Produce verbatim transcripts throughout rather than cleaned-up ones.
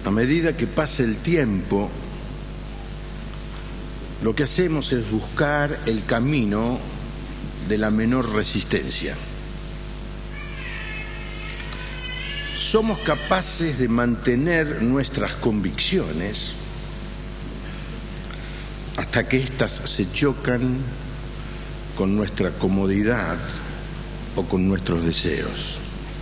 a medida que pasa el tiempo, lo que hacemos es buscar el camino de la menor resistencia. Somos capaces de mantener nuestras convicciones hasta que éstas se chocan con nuestra comodidad o con nuestros deseos.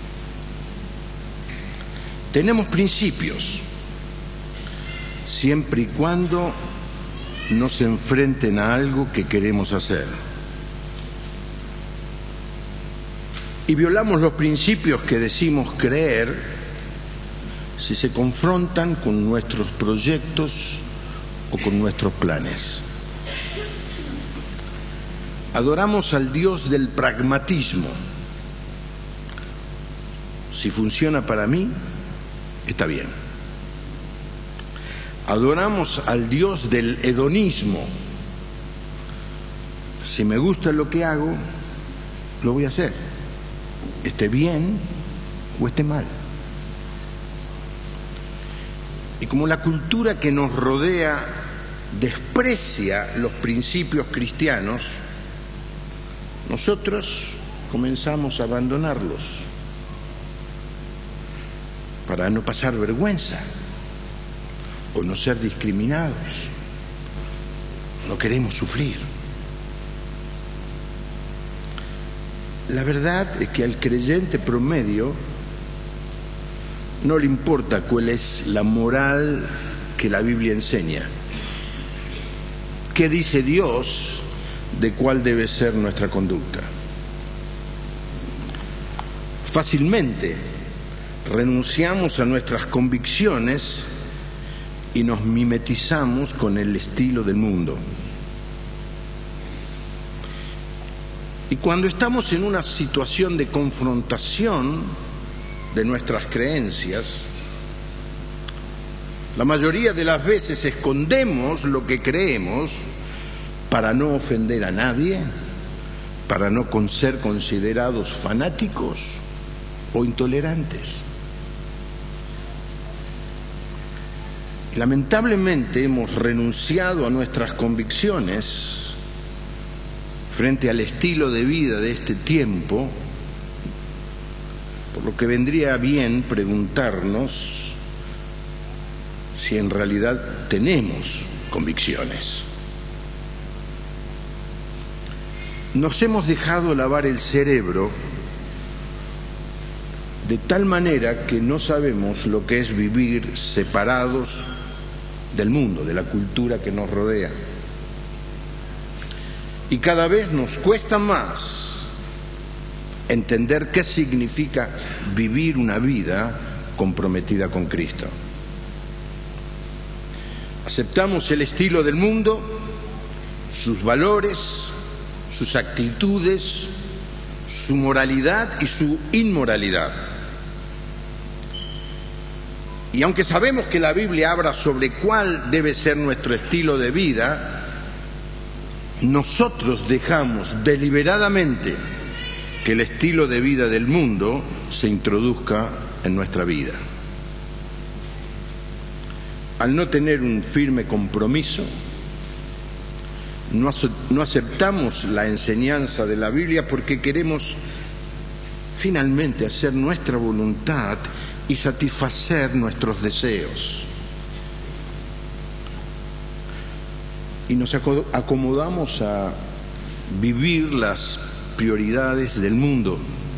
Tenemos principios, siempre y cuando no se enfrenten a algo que queremos hacer. Y violamos los principios que decimos creer si se confrontan con nuestros proyectos o con nuestros planes. Adoramos al Dios del pragmatismo. Si funciona para mí, está bien. Adoramos al Dios del hedonismo. Si me gusta lo que hago, lo voy a hacer, esté bien o esté mal. Y como la cultura que nos rodea desprecia los principios cristianos, nosotros comenzamos a abandonarlos para no pasar vergüenza o no ser discriminados. No queremos sufrir. La verdad es que al creyente promedio no le importa cuál es la moral que la Biblia enseña. ¿Qué dice Dios de cuál debe ser nuestra conducta? Fácilmente renunciamos a nuestras convicciones y nos mimetizamos con el estilo del mundo. Y cuando estamos en una situación de confrontación de nuestras creencias, la mayoría de las veces escondemos lo que creemos para no ofender a nadie, para no ser considerados fanáticos o intolerantes. Lamentablemente hemos renunciado a nuestras convicciones frente al estilo de vida de este tiempo, por lo que vendría bien preguntarnos si en realidad tenemos convicciones. Nos hemos dejado lavar el cerebro de tal manera que no sabemos lo que es vivir separados del mundo, de la cultura que nos rodea. Y cada vez nos cuesta más entender qué significa vivir una vida comprometida con Cristo. Aceptamos el estilo del mundo, sus valores, sus actitudes, su moralidad y su inmoralidad. Y aunque sabemos que la Biblia habla sobre cuál debe ser nuestro estilo de vida, nosotros dejamos deliberadamente que el estilo de vida del mundo se introduzca en nuestra vida. Al no tener un firme compromiso, no, no aceptamos la enseñanza de la Biblia porque queremos finalmente hacer nuestra voluntad y satisfacer nuestros deseos. Y nos acomodamos a vivir las prioridades del mundo.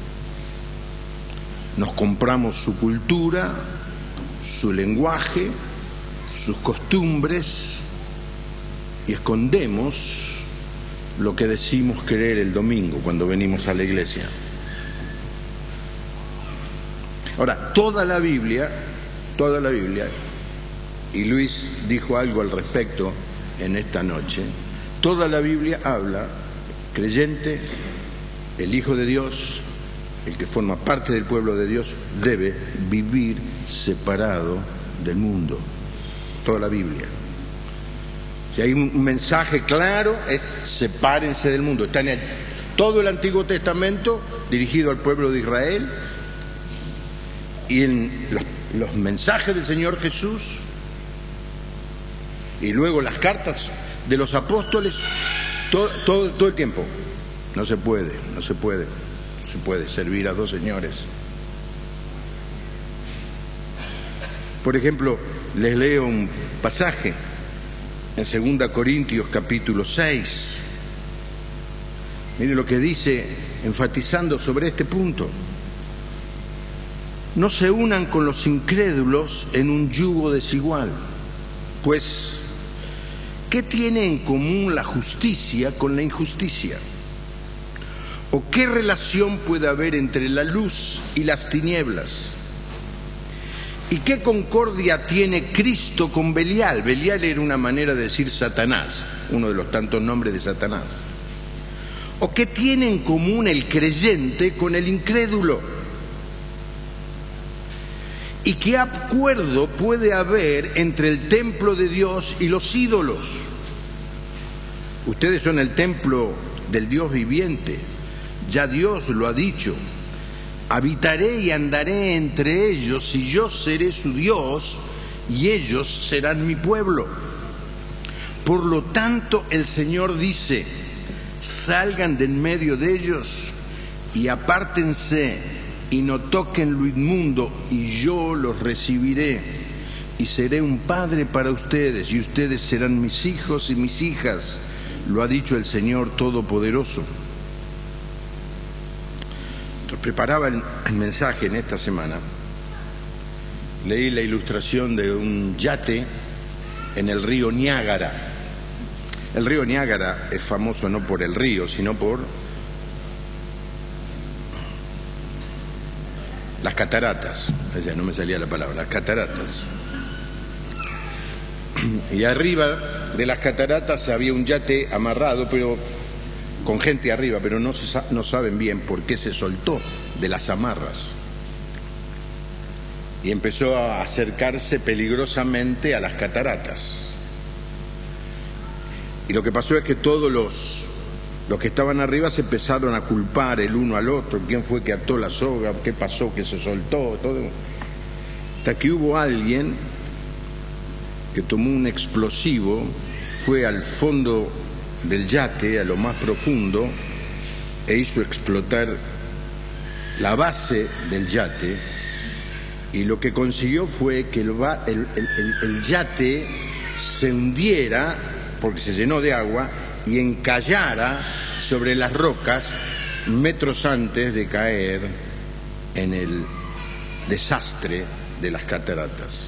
Nos compramos su cultura, su lenguaje, sus costumbres y escondemos lo que decimos creer el domingo cuando venimos a la iglesia. Ahora, toda la Biblia, toda la Biblia, y Luis dijo algo al respecto en esta noche, toda la Biblia habla, creyente, el Hijo de Dios, el que forma parte del pueblo de Dios, debe vivir separado del mundo. Toda la Biblia. Si hay un mensaje claro, es sepárense del mundo. Está en el, todo el Antiguo Testamento dirigido al pueblo de Israel y en los los mensajes del Señor Jesús y luego las cartas de los apóstoles, todo, todo, todo el tiempo. No se puede, no se puede, no se puede servir a dos señores. Por ejemplo, les leo un pasaje en segunda Corintios capítulo seis. Mire lo que dice, enfatizando sobre este punto. No se unan con los incrédulos en un yugo desigual, pues ¿qué tiene en común la justicia con la injusticia? ¿O qué relación puede haber entre la luz y las tinieblas? ¿Y qué concordia tiene Cristo con Belial? Belial era una manera de decir Satanás, uno de los tantos nombres de Satanás. ¿O qué tiene en común el creyente con el incrédulo? ¿Y qué acuerdo puede haber entre el templo de Dios y los ídolos? Ustedes son el templo del Dios viviente. Ya Dios lo ha dicho. Habitaré y andaré entre ellos y yo seré su Dios y ellos serán mi pueblo. Por lo tanto, el Señor dice, salgan de en medio de ellos y apártense y no toquen lo inmundo y yo los recibiré y seré un padre para ustedes y ustedes serán mis hijos y mis hijas, lo ha dicho el Señor Todopoderoso. Preparaba el, el mensaje en esta semana, leí la ilustración de un yate en el río Niágara. El río Niágara es famoso no por el río, sino por las cataratas. O sea, no me salía la palabra, las cataratas. Y arriba de las cataratas había un yate amarrado, pero con gente arriba, pero no, se, no saben bien por qué se soltó de las amarras y empezó a acercarse peligrosamente a las cataratas. Y lo que pasó es que todos los, los que estaban arriba se empezaron a culpar el uno al otro, quién fue que ató la soga, qué pasó, que se soltó, todo. Hasta que hubo alguien que tomó un explosivo, fue al fondo del yate, a lo más profundo, e hizo explotar la base del yate, y lo que consiguió fue que el, el, el, el yate se hundiera, porque se llenó de agua, y encallara sobre las rocas metros antes de caer en el desastre de las cataratas.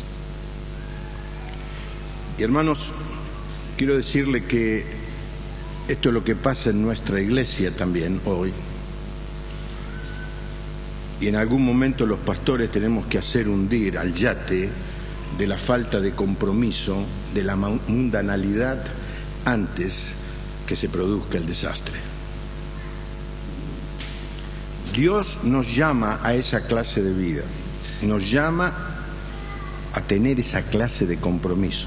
Y hermanos, quiero decirle que esto es lo que pasa en nuestra iglesia también hoy. Y en algún momento los pastores tenemos que hacer hundir al yate de la falta de compromiso, de la mundanalidad, antes que se produzca el desastre. Dios nos llama a esa clase de vida, nos llama a tener esa clase de compromiso.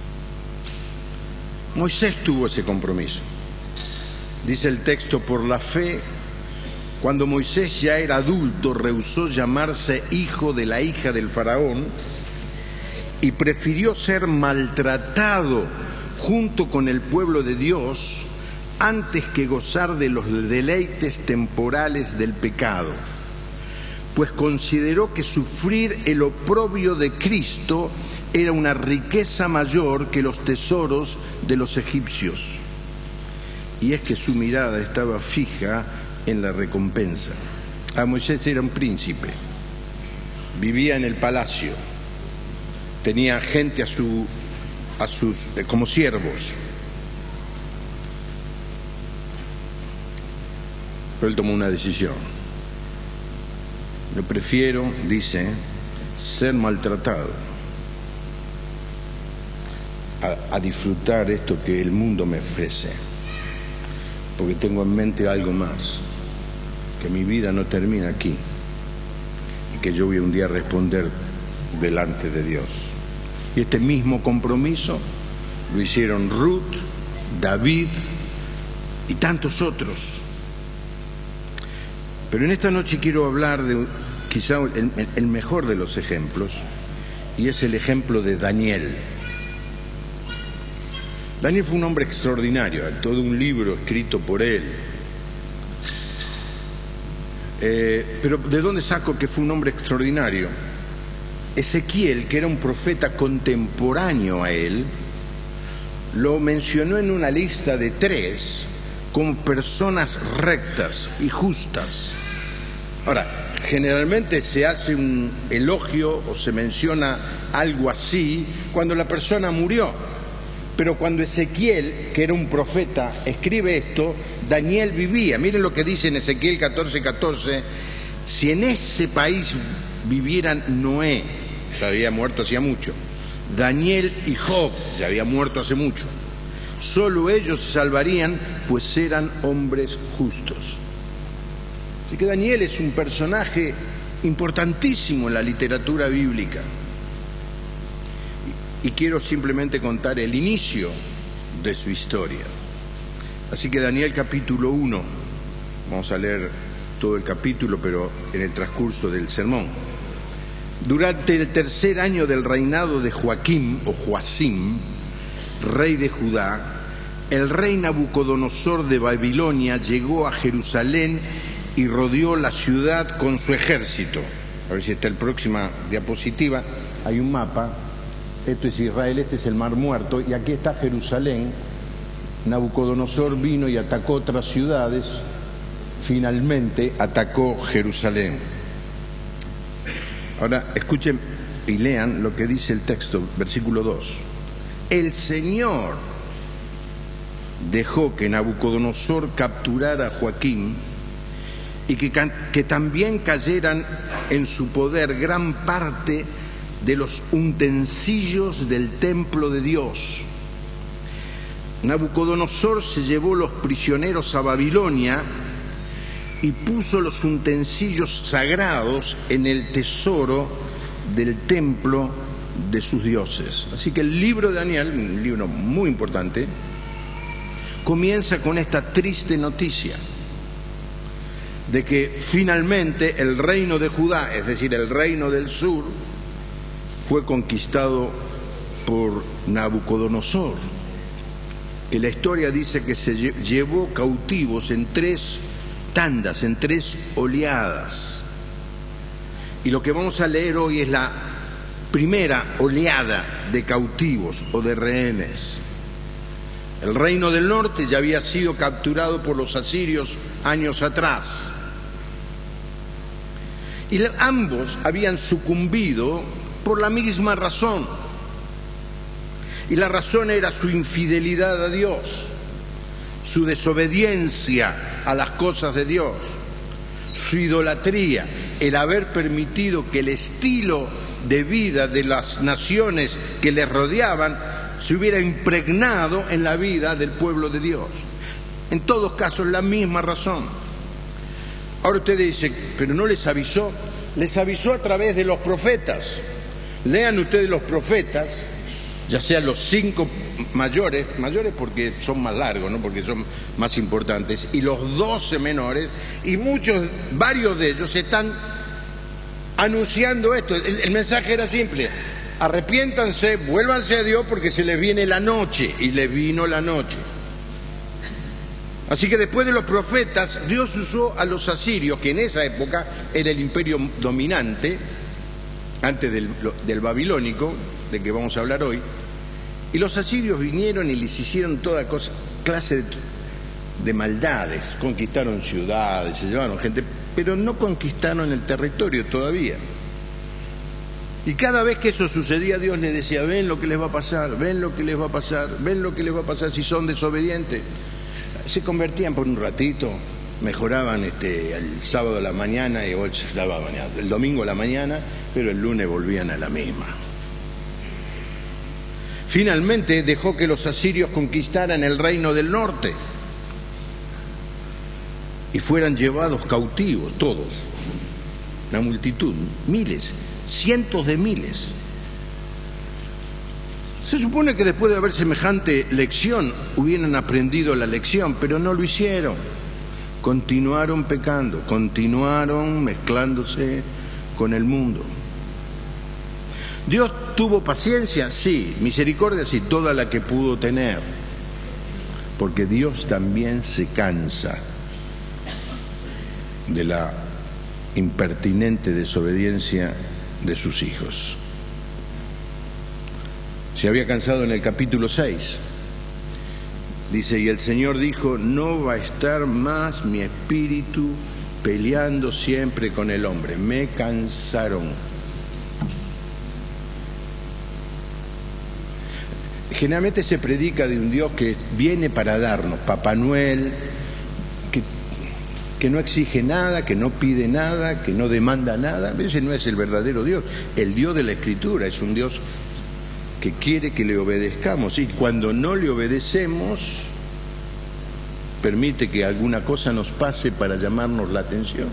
Moisés tuvo ese compromiso. Dice el texto, por la fe, cuando Moisés ya era adulto, rehusó llamarse hijo de la hija del faraón y prefirió ser maltratado junto con el pueblo de Dios antes que gozar de los deleites temporales del pecado, pues consideró que sufrir el oprobio de Cristo era una riqueza mayor que los tesoros de los egipcios. Y es que su mirada estaba fija en la recompensa. A Moisés era un príncipe, vivía en el palacio, tenía gente a su, a sus, como siervos. Pero él tomó una decisión. Yo prefiero, dice, ser maltratado a, a disfrutar esto que el mundo me ofrece, porque tengo en mente algo más, que mi vida no termina aquí y que yo voy un día a responder delante de Dios. Y este mismo compromiso lo hicieron Ruth, David y tantos otros. Pero en esta noche quiero hablar de quizá el, el mejor de los ejemplos, y es el ejemplo de Daniel. Daniel fue un hombre extraordinario, todo un libro escrito por él. Eh, pero ¿de dónde saco que fue un hombre extraordinario? Ezequiel, que era un profeta contemporáneo a él, lo mencionó en una lista de tres como personas rectas y justas. Ahora, generalmente se hace un elogio o se menciona algo así cuando la persona murió. Pero cuando Ezequiel, que era un profeta, escribe esto, Daniel vivía. Miren lo que dice en Ezequiel catorce catorce. Si en ese país vivieran Noé, ya había muerto hacía mucho, Daniel y Job, ya había muerto hace mucho, solo ellos se salvarían, pues eran hombres justos. Así que Daniel es un personaje importantísimo en la literatura bíblica. Y quiero simplemente contar el inicio de su historia. Así que Daniel capítulo uno, vamos a leer todo el capítulo, pero en el transcurso del sermón. Durante el tercer año del reinado de Joaquín o Joacim, rey de Judá, el rey Nabucodonosor de Babilonia llegó a Jerusalén y rodeó la ciudad con su ejército. A ver si está la próxima diapositiva. Hay un mapa. Esto es Israel, este es el Mar Muerto, y aquí está Jerusalén. Nabucodonosor vino y atacó otras ciudades, finalmente atacó Jerusalén. Ahora escuchen y lean lo que dice el texto, versículo dos. El Señor dejó que Nabucodonosor capturara a Joaquín y que, que también cayeran en su poder gran parte de los utensilios del templo de Dios. Nabucodonosor se llevó los prisioneros a Babilonia y puso los utensilios sagrados en el tesoro del templo de sus dioses. Así que el libro de Daniel, un libro muy importante, comienza con esta triste noticia de que finalmente el reino de Judá, es decir, el reino del sur, fue conquistado por Nabucodonosor, que la historia dice que se llevó cautivos en tres tandas, en tres oleadas. Y lo que vamos a leer hoy es la primera oleada de cautivos o de rehenes. El reino del norte ya había sido capturado por los asirios años atrás. Y ambos habían sucumbido por la misma razón. Y la razón era su infidelidad a Dios, su desobediencia a las cosas de Dios, su idolatría, el haber permitido que el estilo de vida de las naciones que les rodeaban se hubiera impregnado en la vida del pueblo de Dios. En todos casos, la misma razón. Ahora usted dice, pero no les avisó. Les avisó a través de los profetas. Lean ustedes los profetas, ya sean los cinco mayores, mayores porque son más largos, ¿no? Porque son más importantes, y los doce menores, y muchos, varios de ellos están anunciando esto. El, el mensaje era simple: arrepiéntanse, vuélvanse a Dios porque se les viene la noche, y les vino la noche. Así que después de los profetas, Dios usó a los asirios, que en esa época era el imperio dominante, antes del, del babilónico, de que vamos a hablar hoy, y los asirios vinieron y les hicieron toda cosa, clase de, de maldades, conquistaron ciudades, se llevaron gente, pero no conquistaron el territorio todavía. Y cada vez que eso sucedía, Dios les decía: ven lo que les va a pasar, ven lo que les va a pasar, ven lo que les va a pasar si son desobedientes. Se convertían por un ratito, mejoraban este, el sábado a la mañana y el domingo a la mañana, pero el lunes volvían a la misma. Finalmente dejó que los asirios conquistaran el reino del norte y fueran llevados cautivos, todos, una multitud, miles, cientos de miles. Se supone que después de haber semejante lección hubieran aprendido la lección, pero no lo hicieron. Continuaron pecando, continuaron mezclándose con el mundo. ¿Dios tuvo paciencia? Sí. ¿Misericordia? Sí, toda la que pudo tener. Porque Dios también se cansa de la impertinente desobediencia de sus hijos. Se había cansado en el capítulo seis. Dice, y el Señor dijo, no va a estar más mi espíritu peleando siempre con el hombre. Me cansaron. Generalmente se predica de un Dios que viene para darnos, Papá Noel, que, que no exige nada, que no pide nada, que no demanda nada. Ese no es el verdadero Dios. El Dios de la Escritura es un Dios que quiere que le obedezcamos, y cuando no le obedecemos permite que alguna cosa nos pase para llamarnos la atención.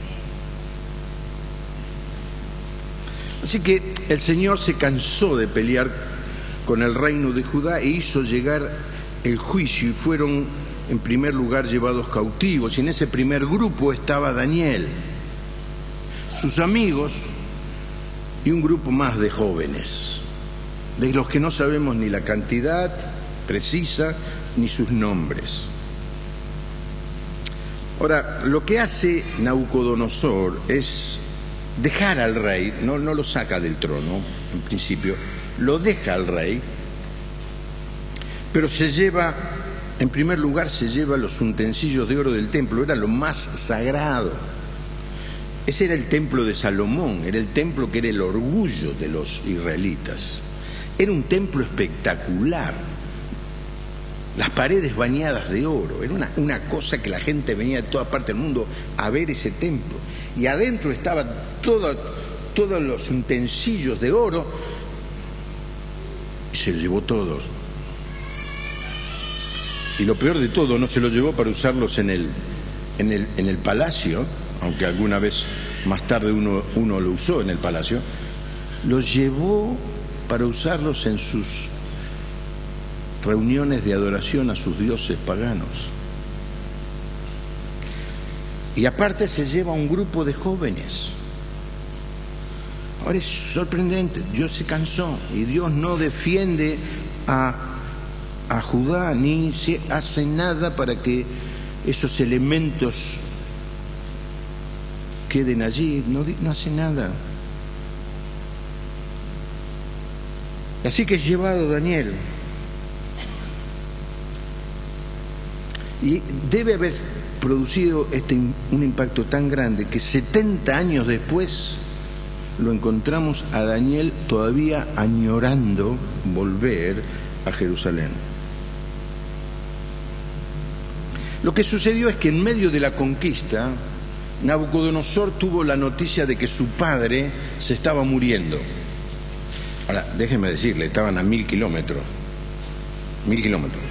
Así que el Señor se cansó de pelear con el reino de Judá e hizo llegar el juicio, y fueron en primer lugar llevados cautivos, y en ese primer grupo estaba Daniel, sus amigos y un grupo más de jóvenes, de los que no sabemos ni la cantidad precisa ni sus nombres. Ahora, lo que hace Nabucodonosor es dejar al rey, no, no lo saca del trono, en principio, lo deja al rey, pero se lleva, en primer lugar, se lleva los utensilios de oro del templo, era lo más sagrado. Ese era el templo de Salomón, era el templo que era el orgullo de los israelitas. Era un templo espectacular, las paredes bañadas de oro, era una, una cosa que la gente venía de toda parte del mundo a ver ese templo. Y adentro estaban todo, todos los utensilios de oro, y se los llevó todos. Y lo peor de todo, no se los llevó para usarlos en el, en el, en el palacio, aunque alguna vez más tarde uno, uno lo usó en el palacio, los llevó para usarlos en sus reuniones de adoración a sus dioses paganos. Y aparte se lleva un grupo de jóvenes. Ahora es sorprendente, Dios se cansó y Dios no defiende a, a Judá ni se hace nada para que esos elementos queden allí, no, no hace nada. Así que es llevado Daniel. Y debe haber producido este, un impacto tan grande que setenta años después lo encontramos a Daniel todavía añorando volver a Jerusalén. Lo que sucedió es que en medio de la conquista, Nabucodonosor tuvo la noticia de que su padre se estaba muriendo. Ahora, déjenme decirle, estaban a mil kilómetros, mil kilómetros.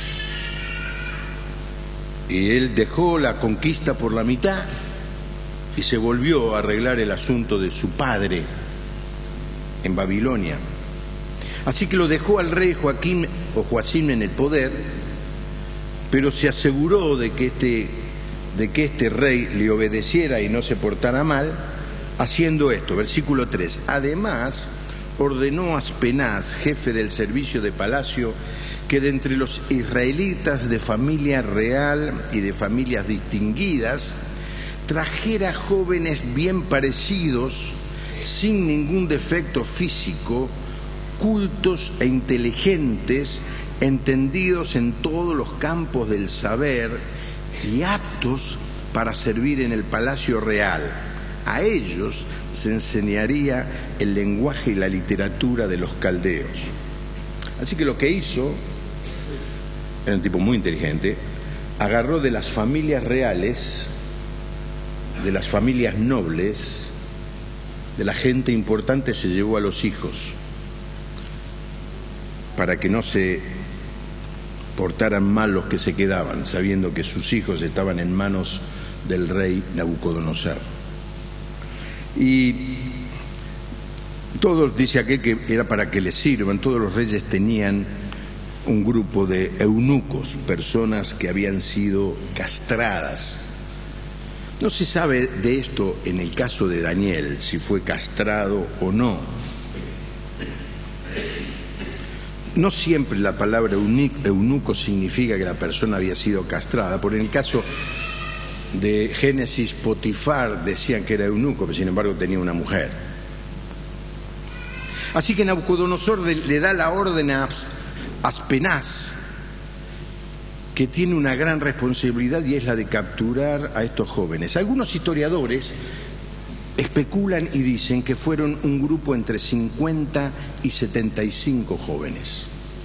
Y él dejó la conquista por la mitad y se volvió a arreglar el asunto de su padre en Babilonia. Así que lo dejó al rey Joaquín o Joacim en el poder, pero se aseguró de que este, de que este rey le obedeciera y no se portara mal, haciendo esto, versículo tres. Además, ordenó a Aspenaz, jefe del servicio de palacio, que de entre los israelitas de familia real y de familias distinguidas, trajera jóvenes bien parecidos, sin ningún defecto físico, cultos e inteligentes, entendidos en todos los campos del saber y aptos para servir en el palacio real. A ellos se enseñaría el lenguaje y la literatura de los caldeos. Así que lo que hizo, era un tipo muy inteligente, agarró de las familias reales, de las familias nobles, de la gente importante, se llevó a los hijos para que no se portaran mal los que se quedaban, sabiendo que sus hijos estaban en manos del rey Nabucodonosor. Y todos, dice aquel que era para que les sirvan, todos los reyes tenían un grupo de eunucos, personas que habían sido castradas. No se sabe de esto en el caso de Daniel, si fue castrado o no. no siempre la palabra eunuco significa que la persona había sido castrada. Por el caso de Génesis, Potifar decían que era eunuco, pero sin embargo tenía una mujer. Así que Nabucodonosor le da la orden a Aspenaz, que tiene una gran responsabilidad, y es la de capturar a estos jóvenes. Algunos historiadores especulan y dicen que fueron un grupo entre cincuenta y setenta y cinco jóvenes.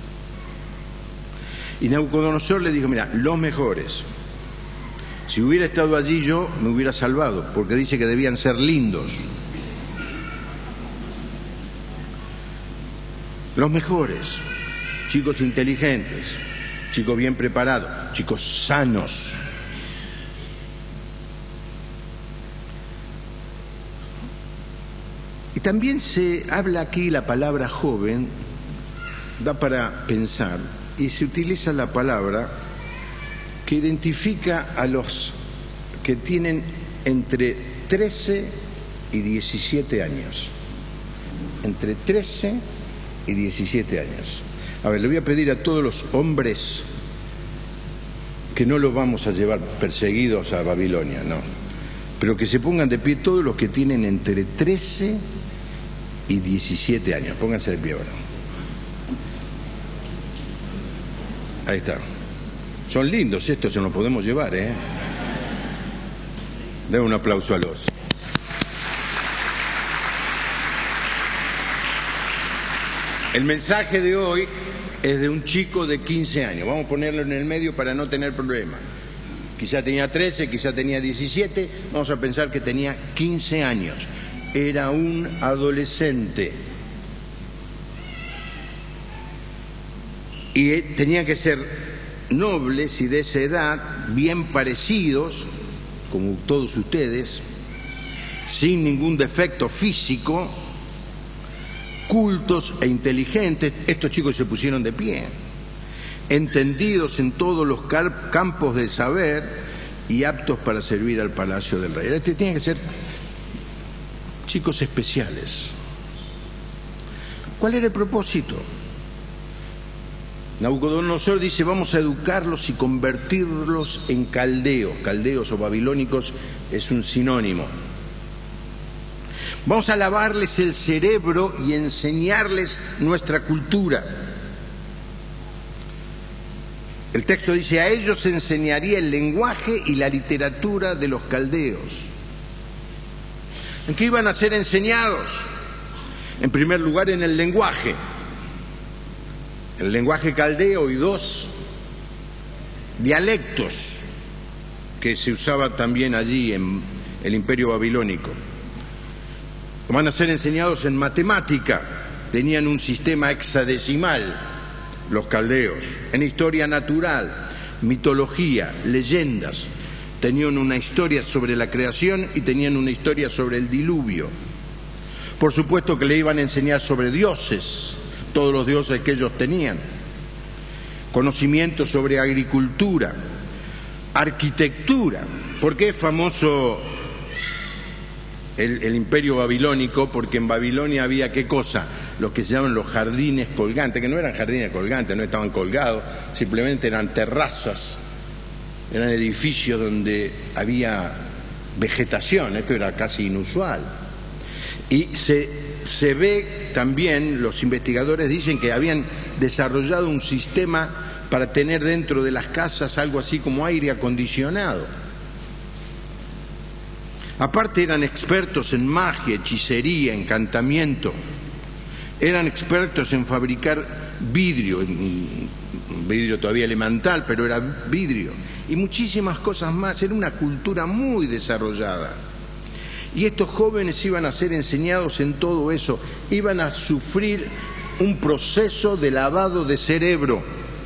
Y Nabucodonosor le dijo: mira, los mejores. Si hubiera estado allí yo, me hubiera salvado, porque dice que debían ser lindos. Los mejores, chicos inteligentes, chicos bien preparados, chicos sanos. Y también se habla aquí la palabra joven, da para pensar, y se utiliza la palabra que identifica a los que tienen entre trece y diecisiete años. Entre trece y diecisiete años. A ver, le voy a pedir a todos los hombres que no los vamos a llevar perseguidos a Babilonia, no, pero que se pongan de pie todos los que tienen entre trece y diecisiete años. Pónganse de pie ahora. Ahí está. Son lindos estos, se los podemos llevar, ¿eh? Den un aplauso a los. El mensaje de hoy es de un chico de quince años. Vamos a ponerlo en el medio para no tener problema. Quizá tenía trece, quizá tenía diecisiete. Vamos a pensar que tenía quince años. Era un adolescente. Y tenía que ser nobles y de esa edad, bien parecidos, como todos ustedes, sin ningún defecto físico, cultos e inteligentes. Estos chicos se pusieron de pie, entendidos en todos los campos del saber y aptos para servir al palacio del rey. Este tiene que ser chicos especiales. ¿Cuál era el propósito? Nabucodonosor dice: vamos a educarlos y convertirlos en caldeos. Caldeos o babilónicos es un sinónimo. Vamos a lavarles el cerebro y enseñarles nuestra cultura. El texto dice: a ellos se enseñaría el lenguaje y la literatura de los caldeos. ¿En qué iban a ser enseñados? En primer lugar, en el lenguaje. El lenguaje caldeo y dos dialectos que se usaban también allí en el Imperio Babilónico. Van a ser enseñados en matemática. Tenían un sistema hexadecimal los caldeos. En historia natural, mitología, leyendas. Tenían una historia sobre la creación y tenían una historia sobre el diluvio. Por supuesto que le iban a enseñar sobre dioses, todos los dioses que ellos tenían, conocimiento sobre agricultura, arquitectura. ¿Por qué es famoso el, el imperio babilónico? Porque en Babilonia había, ¿qué cosa? Los que se llaman los jardines colgantes, que no eran jardines colgantes, no estaban colgados, simplemente eran terrazas, eran edificios donde había vegetación. Esto era casi inusual. Y se Se ve también, los investigadores dicen que habían desarrollado un sistema para tener dentro de las casas algo así como aire acondicionado. Aparte eran expertos en magia, hechicería, encantamiento. Eran expertos en fabricar vidrio, vidrio todavía elemental, pero era vidrio. Y muchísimas cosas más. Era una cultura muy desarrollada. Y estos jóvenes iban a ser enseñados en todo eso, iban a sufrir un proceso de lavado de cerebro.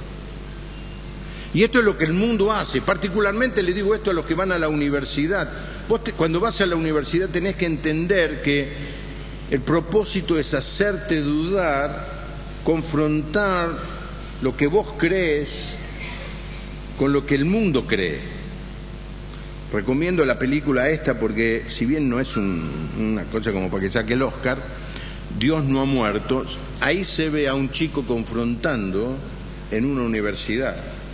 Y esto es lo que el mundo hace. Particularmente le digo esto a los que van a la universidad. Vos te, cuando vas a la universidad tenés que entender que el propósito es hacerte dudar, confrontar lo que vos crees con lo que el mundo cree. Recomiendo la película esta porque, si bien no es un, una cosa como para que saque el Oscar, Dios no ha muerto, ahí se ve a un chico confrontando en una universidad.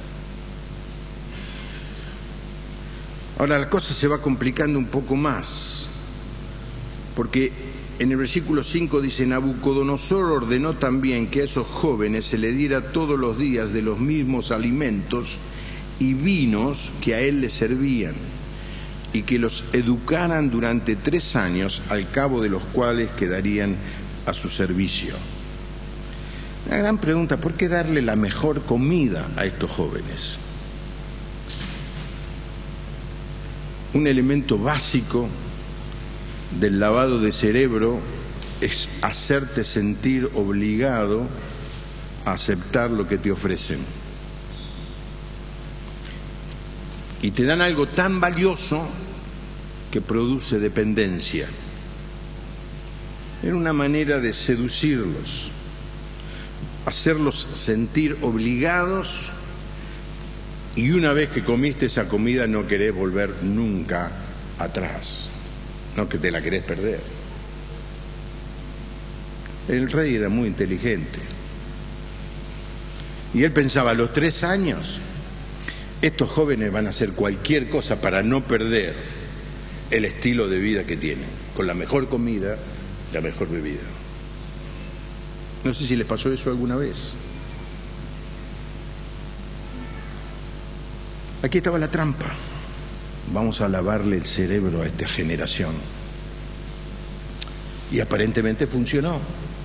Ahora la cosa se va complicando un poco más, porque en el versículo cinco dice: Nabucodonosor ordenó también que a esos jóvenes se le diera todos los días de los mismos alimentos y vinos que a él le servían, y que los educaran durante tres años, al cabo de los cuales quedarían a su servicio. La gran pregunta: ¿por qué darle la mejor comida a estos jóvenes? Un elemento básico del lavado de cerebro es hacerte sentir obligado a aceptar lo que te ofrecen. Y te dan algo tan valioso que produce dependencia. Era una manera de seducirlos, hacerlos sentir obligados, y una vez que comiste esa comida no querés volver nunca atrás, no que te la querés perder. El rey era muy inteligente y él pensaba: a los tres años estos jóvenes van a hacer cualquier cosa para no perder el estilo de vida que tienen, con la mejor comida, la mejor bebida. No sé si les pasó eso alguna vez. Aquí estaba la trampa. Vamos a lavarle el cerebro a esta generación. Y aparentemente funcionó.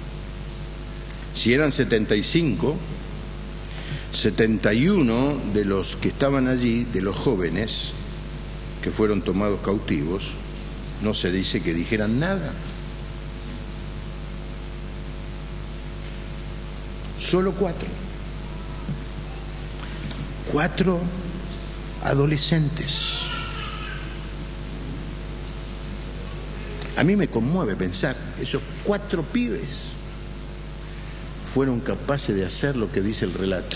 Si eran setenta y cinco, setenta y uno de los que estaban allí, de los jóvenes que fueron tomados cautivos, no se dice que dijeran nada. Solo cuatro. Cuatro adolescentes. A mí me conmueve pensar, esos cuatro pibes fueron capaces de hacer lo que dice el relato.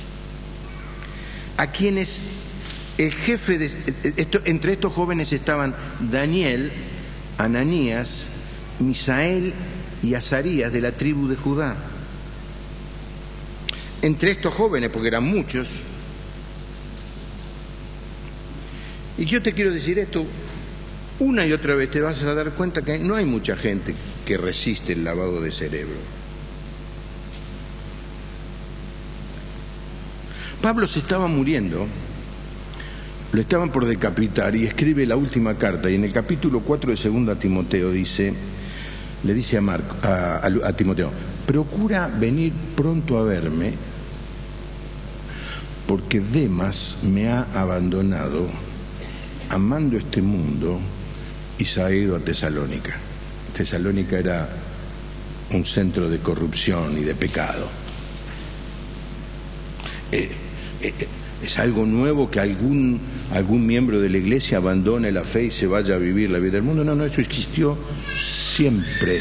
A quienes el jefe de esto, entre estos jóvenes estaban Daniel, Ananías, Misael y Azarías de la tribu de Judá. Entre estos jóvenes, porque eran muchos. Y yo te quiero decir esto, una y otra vez te vas a dar cuenta que no hay mucha gente que resiste el lavado de cerebro. Pablo se estaba muriendo, lo estaban por decapitar, y escribe la última carta, y en el capítulo cuatro de segunda Timoteo dice, le dice a, Marco, a, a, a Timoteo: procura venir pronto a verme, porque Demas me ha abandonado amando este mundo y se ha ido a Tesalónica. Tesalónica era un centro de corrupción y de pecado. Eh, eh, es algo nuevo que algún, algún miembro de la iglesia abandone la fe y se vaya a vivir la vida del mundo. No, no, eso existió siempre.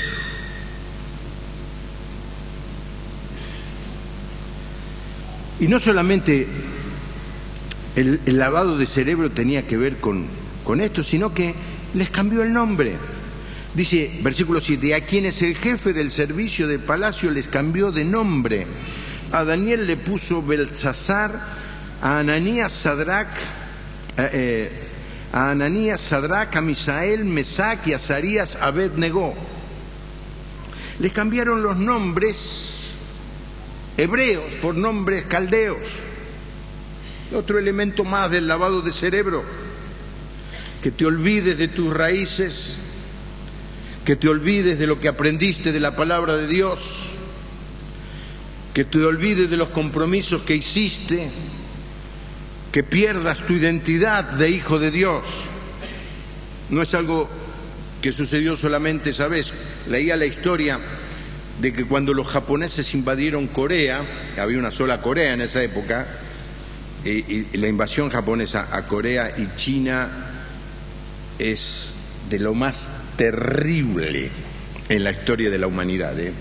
Y no solamente el, el lavado de cerebro tenía que ver con, con esto, sino que les cambió el nombre. Dice, versículo siete, a quienes el jefe del servicio del palacio les cambió de nombre. A Daniel le puso Beltsasar, a Ananías Sadrac, eh, eh, a Ananías Sadrac, a Misael, Mesac y a Azarías Abed-Negó. Les cambiaron los nombres hebreos por nombres caldeos. Otro elemento más del lavado de cerebro: que te olvides de tus raíces, que te olvides de lo que aprendiste de la palabra de Dios, que te olvides de los compromisos que hiciste, que pierdas tu identidad de hijo de Dios. No es algo que sucedió solamente esa vez. Leía la historia de que cuando los japoneses invadieron Corea, había una sola Corea en esa época, y, y la invasión japonesa a Corea y China es de lo más terrible en la historia de la humanidad, ¿eh?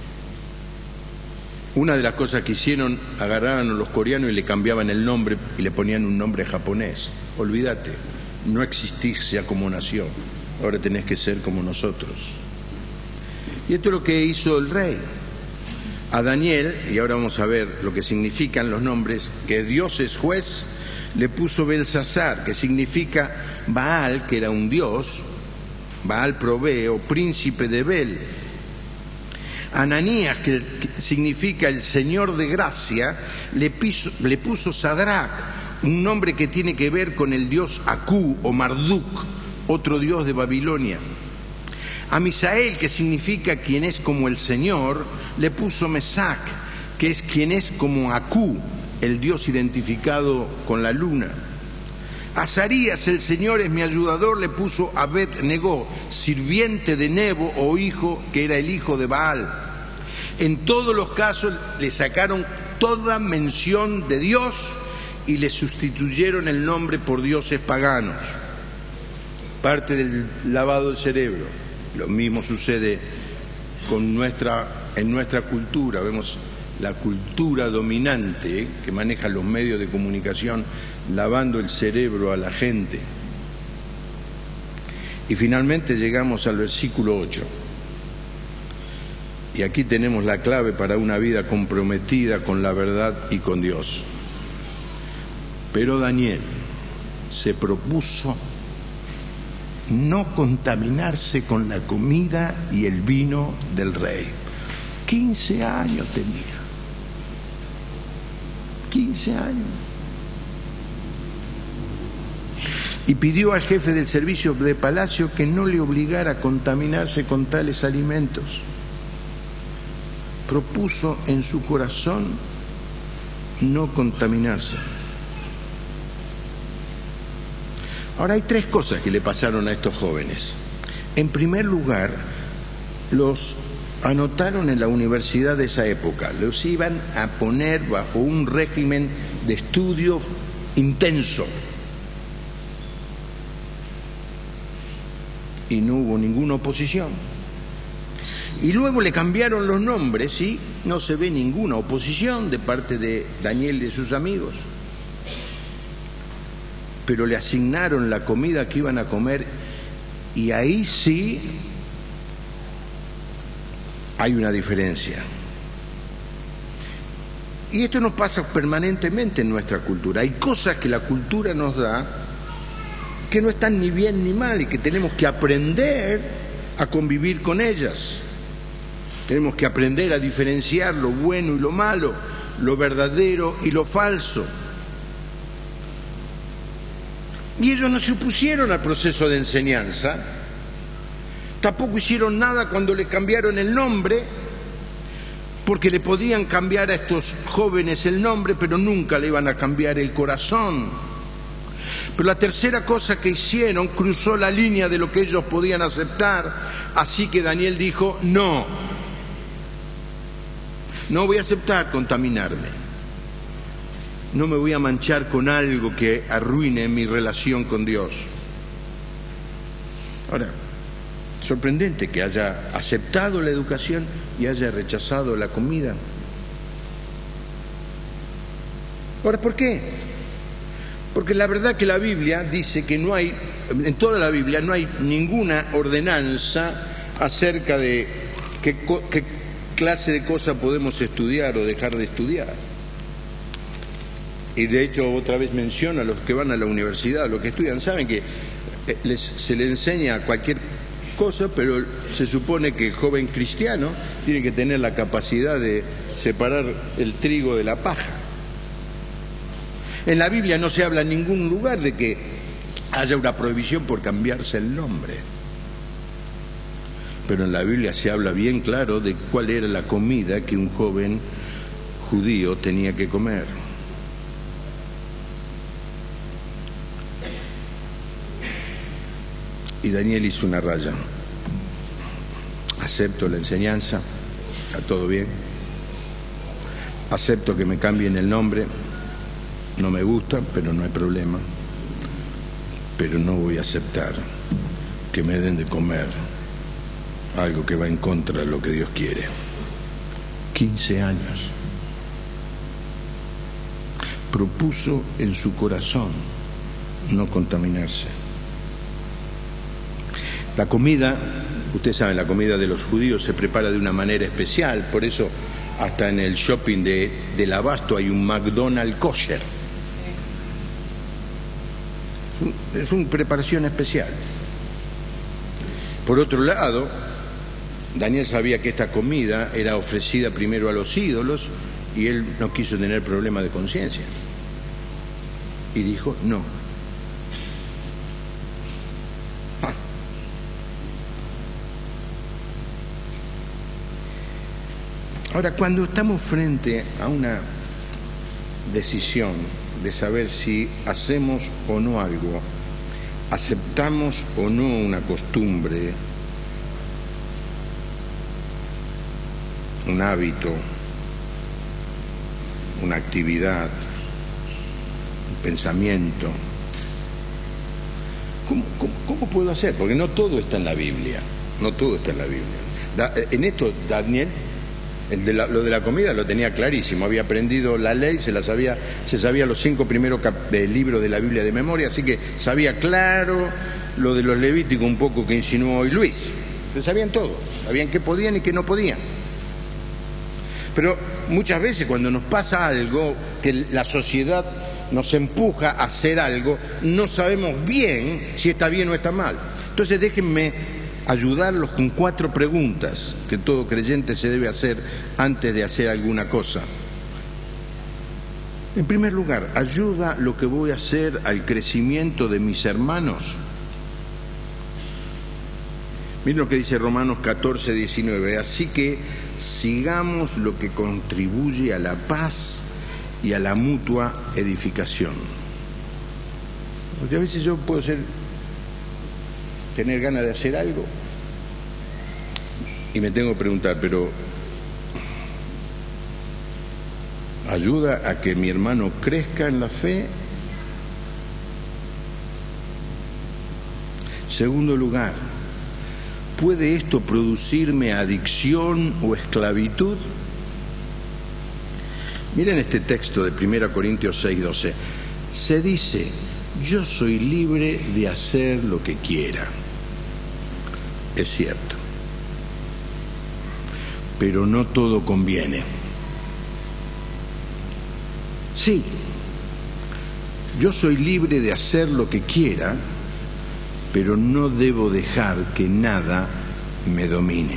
Una de las cosas que hicieron, agarraban a los coreanos y le cambiaban el nombre y le ponían un nombre japonés. Olvídate, no existís ya como nación, ahora tenés que ser como nosotros. Y esto es lo que hizo el rey. A Daniel, y ahora vamos a ver lo que significan los nombres, que Dios es juez, le puso Belsasar, que significa Baal, que era un dios, Baal provee, o príncipe de Bel. Ananías, que significa el Señor de gracia, le, piso, le puso Sadrach, un nombre que tiene que ver con el dios Acú o Marduk, otro dios de Babilonia. A Misael, que significa quien es como el Señor, le puso Mesac, que es quien es como Acú, el dios identificado con la luna. A Azarías, el Señor es mi ayudador, le puso Abed-Negó, sirviente de Nebo o hijo, que era el hijo de Baal. En todos los casos le sacaron toda mención de Dios y le sustituyeron el nombre por dioses paganos. Parte del lavado del cerebro. Lo mismo sucede con nuestra, en nuestra cultura. Vemos la cultura dominante que maneja los medios de comunicación lavando el cerebro a la gente. Y finalmente llegamos al versículo ocho. Y aquí tenemos la clave para una vida comprometida con la verdad y con Dios. Pero Daniel se propuso no contaminarse con la comida y el vino del rey. quince años tenía. quince años. Y pidió al jefe del servicio de palacio que no le obligara a contaminarse con tales alimentos. Propuso en su corazón no contaminarse. Ahora hay tres cosas que le pasaron a estos jóvenes. En primer lugar, los anotaron en la universidad de esa época. Los iban a poner bajo un régimen de estudio intenso. Y no hubo ninguna oposición. Y luego le cambiaron los nombres y no se ve ninguna oposición de parte de Daniel y de sus amigos. Pero le asignaron la comida que iban a comer y ahí sí hay una diferencia. Y esto nos pasa permanentemente en nuestra cultura. Hay cosas que la cultura nos da que no están ni bien ni mal y que tenemos que aprender a convivir con ellas. Tenemos que aprender a diferenciar lo bueno y lo malo, lo verdadero y lo falso. Y ellos no se opusieron al proceso de enseñanza, tampoco hicieron nada cuando le cambiaron el nombre, porque le podían cambiar a estos jóvenes el nombre, pero nunca le iban a cambiar el corazón. Pero la tercera cosa que hicieron cruzó la línea de lo que ellos podían aceptar, así que Daniel dijo, no, no voy a aceptar contaminarme. No me voy a manchar con algo que arruine mi relación con Dios. Ahora, sorprendente que haya aceptado la educación y haya rechazado la comida. Ahora, ¿por qué? Porque la verdad que la Biblia dice que no hay, en toda la Biblia no hay ninguna ordenanza acerca de qué, qué clase de cosas podemos estudiar o dejar de estudiar. Y de hecho otra vez menciona a los que van a la universidad, los que estudian, saben que les, se les enseña cualquier cosa, pero se supone que el joven cristiano tiene que tener la capacidad de separar el trigo de la paja. En la Biblia no se habla en ningún lugar de que haya una prohibición por cambiarse el nombre. Pero en la Biblia se habla bien claro de cuál era la comida que un joven judío tenía que comer. Y Daniel hizo una raya. Acepto la enseñanza, está todo bien. Acepto que me cambien el nombre, no me gusta, pero no hay problema. Pero no voy a aceptar que me den de comer algo que va en contra de lo que Dios quiere. quince años. Propuso en su corazón no contaminarse. La comida Ustedes saben, la comida de los judíos se prepara de una manera especial, por eso hasta en el shopping de, del Abasto hay un McDonald's kosher. Es una preparación especial. Por otro lado, Daniel sabía que esta comida era ofrecida primero a los ídolos y él no quiso tener problema de conciencia. Y dijo, no. Ah. Ahora, cuando estamos frente a una decisión de saber si hacemos o no algo, aceptamos o no una costumbre, un hábito, una actividad, un pensamiento, ¿cómo, cómo, cómo puedo hacer? Porque no todo está en la Biblia, no todo está en la Biblia. Da, en esto Daniel, el de la, lo de la comida lo tenía clarísimo, había aprendido la ley, se la sabía, se sabía los cinco primeros cap, del libro de la Biblia de memoria, así que sabía claro lo de los levíticos un poco que insinuó hoy Luis. Se sabían todo, sabían qué podían y qué no podían. Pero muchas veces cuando nos pasa algo, que la sociedad nos empuja a hacer algo, no sabemos bien si está bien o está mal. Entonces déjenme ayudarlos con cuatro preguntas que todo creyente se debe hacer antes de hacer alguna cosa. En primer lugar, ¿ayuda lo que voy a hacer al crecimiento de mis hermanos? Miren lo que dice Romanos catorce, diecinueve. Así que sigamos lo que contribuye a la paz y a la mutua edificación. Porque a veces yo puedo ser, tener ganas de hacer algo y me tengo que preguntar, pero ¿ayuda a que mi hermano crezca en la fe? Segundo lugar, ¿puede esto producirme adicción o esclavitud? Miren este texto de primera Corintios seis, doce. Se dice, yo soy libre de hacer lo que quiera. Es cierto. Pero no todo conviene. Sí, yo soy libre de hacer lo que quiera, pero no debo dejar que nada me domine.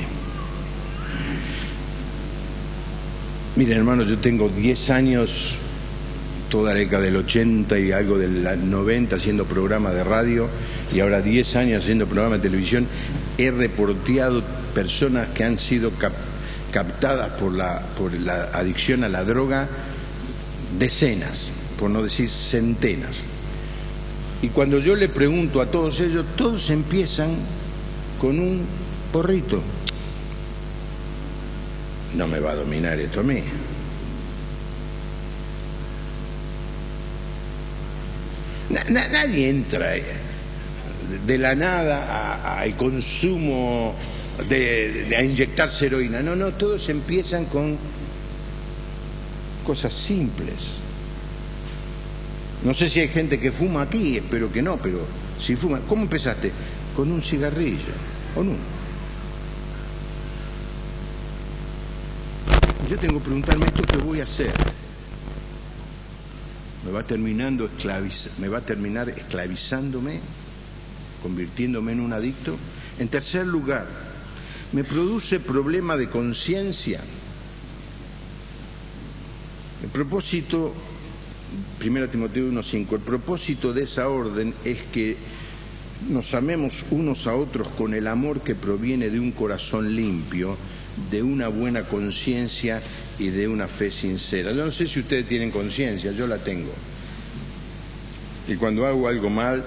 Miren, hermanos, yo tengo diez años, toda la década del ochenta y algo del noventa haciendo programas de radio y ahora diez años haciendo programas de televisión. He reporteado personas que han sido cap captadas por la, por la adicción a la droga, decenas, por no decir centenas. Y cuando yo le pregunto a todos ellos, todos empiezan con un porrito. No me va a dominar esto a mí. Na, na, nadie entra de la nada al consumo de, de a inyectarse heroína. No, no, todos empiezan con cosas simples. No sé si hay gente que fuma aquí, espero que no, pero si fuma, ¿cómo empezaste? Con un cigarrillo, con uno. Yo tengo que preguntarme, ¿esto qué voy a hacer? ¿Me va terminando esclaviz me va a terminar esclavizándome, convirtiéndome en un adicto? En tercer lugar, ¿me produce problema de conciencia? El propósito, primera Timoteo uno, cinco, el propósito de esa orden es que nos amemos unos a otros con el amor que proviene de un corazón limpio, de una buena conciencia y de una fe sincera. Yo no sé si ustedes tienen conciencia, yo la tengo. Y cuando hago algo mal,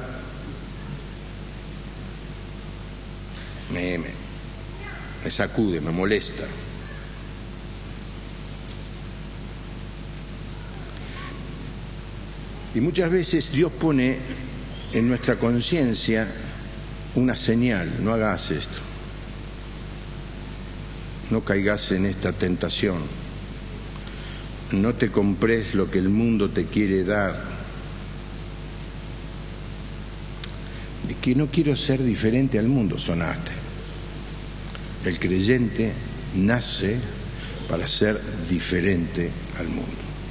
me, me, me sacude, me molesta. Y muchas veces Dios pone en nuestra conciencia una señal: no hagas esto, no caigas en esta tentación, no te compres lo que el mundo te quiere dar. De que no quiero ser diferente al mundo, sonaste. El creyente nace para ser diferente al mundo.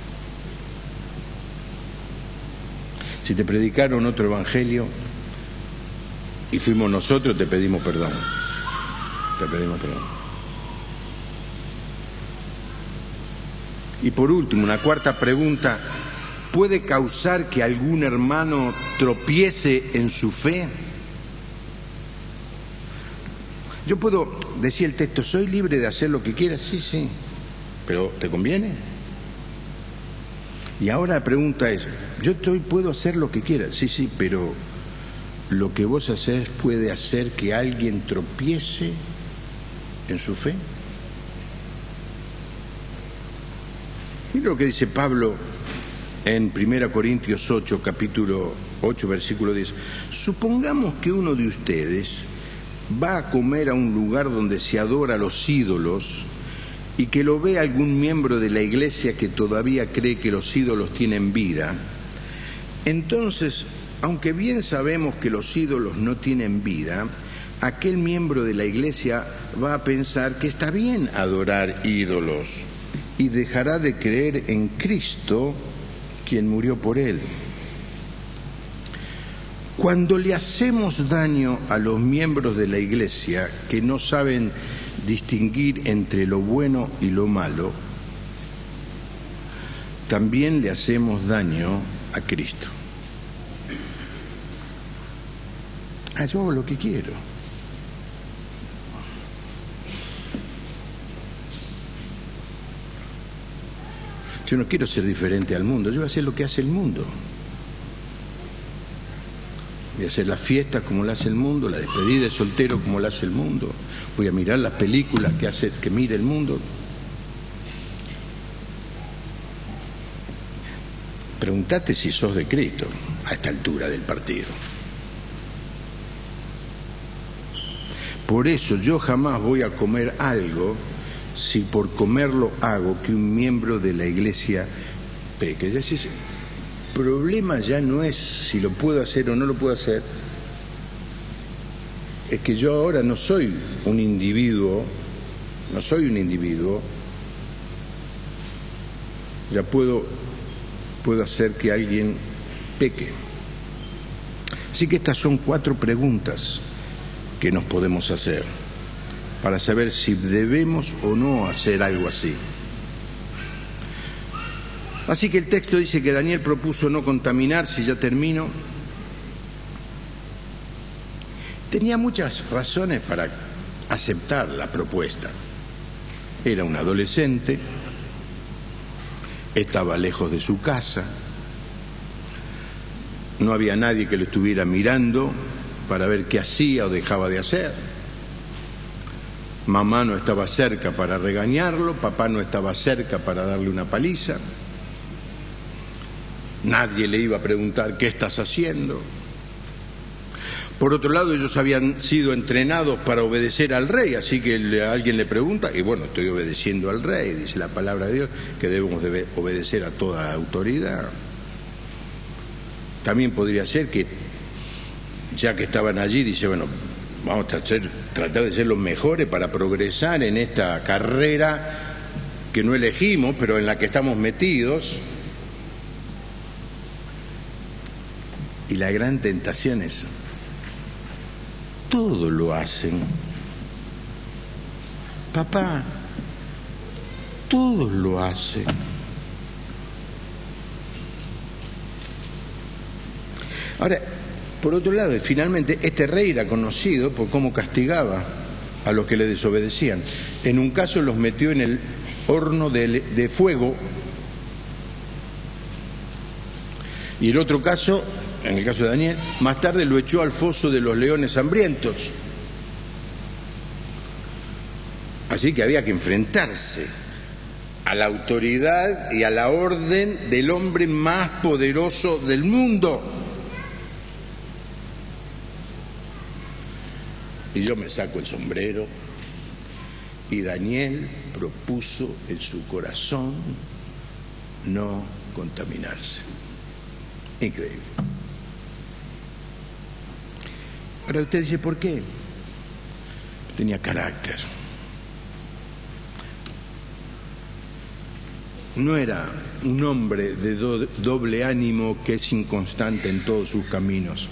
Si te predicaron otro evangelio y fuimos nosotros, te pedimos perdón. Te pedimos perdón. Y por último, una cuarta pregunta: ¿puede causar que algún hermano tropiece en su fe? Yo puedo decir el texto, ¿soy libre de hacer lo que quiera? Sí, sí. ¿Pero te conviene? Y ahora la pregunta es, yo estoy, puedo hacer lo que quiera, sí, sí, pero lo que vos hacés puede hacer que alguien tropiece en su fe. Mira lo que dice Pablo en primera Corintios ocho, capítulo ocho, versículo diez. Supongamos que uno de ustedes va a comer a un lugar donde se adora a los ídolos y que lo ve algún miembro de la iglesia que todavía cree que los ídolos tienen vida. Entonces, aunque bien sabemos que los ídolos no tienen vida, aquel miembro de la iglesia va a pensar que está bien adorar ídolos y dejará de creer en Cristo, quien murió por él. Cuando le hacemos daño a los miembros de la iglesia que no saben distinguir entre lo bueno y lo malo, también le hacemos daño a Cristo. Ah, yo hago lo que quiero. Yo no quiero ser diferente al mundo, yo voy a hacer lo que hace el mundo. Voy a hacer la fiesta como la hace el mundo, la despedida de soltero como la hace el mundo. Voy a mirar las películas que hace que mire el mundo. Preguntate si sos de Cristo a esta altura del partido. Por eso yo jamás voy a comer algo si por comerlo hago que un miembro de la iglesia peque. Ya decís, el problema ya no es si lo puedo hacer o no lo puedo hacer, es que yo ahora no soy un individuo, no soy un individuo, ya puedo, puedo hacer que alguien peque. Así que estas son cuatro preguntas que nos podemos hacer para saber si debemos o no hacer algo así. Así que el texto dice que Daniel propuso no contaminarse, y ya termino. Tenía muchas razones para aceptar la propuesta. Era un adolescente, estaba lejos de su casa, no había nadie que lo estuviera mirando para ver qué hacía o dejaba de hacer. Mamá no estaba cerca para regañarlo, papá no estaba cerca para darle una paliza. Nadie le iba a preguntar ¿qué estás haciendo? Por otro lado, ellos habían sido entrenados para obedecer al rey, así que le, alguien le pregunta, y bueno, estoy obedeciendo al rey, dice la palabra de Dios, que debemos de obedecer a toda autoridad. También podría ser que, ya que estaban allí, dice, bueno, vamos a hacer, tratar de ser los mejores para progresar en esta carrera que no elegimos, pero en la que estamos metidos. Y la gran tentación es, todo lo hacen. Papá, todos lo hacen. Ahora, por otro lado, finalmente, este rey era conocido por cómo castigaba a los que le desobedecían. En un caso los metió en el horno de, de fuego, y el otro caso, en el caso de Daniel, más tarde lo echó al foso de los leones hambrientos. Así que había que enfrentarse a la autoridad y a la orden del hombre más poderoso del mundo. Y yo me saco el sombrero, y Daniel propuso en su corazón no contaminarse. Increíble. Ahora usted dice, ¿por qué? Tenía carácter. no era un hombre de do, doble ánimo que es inconstante en todos sus caminos.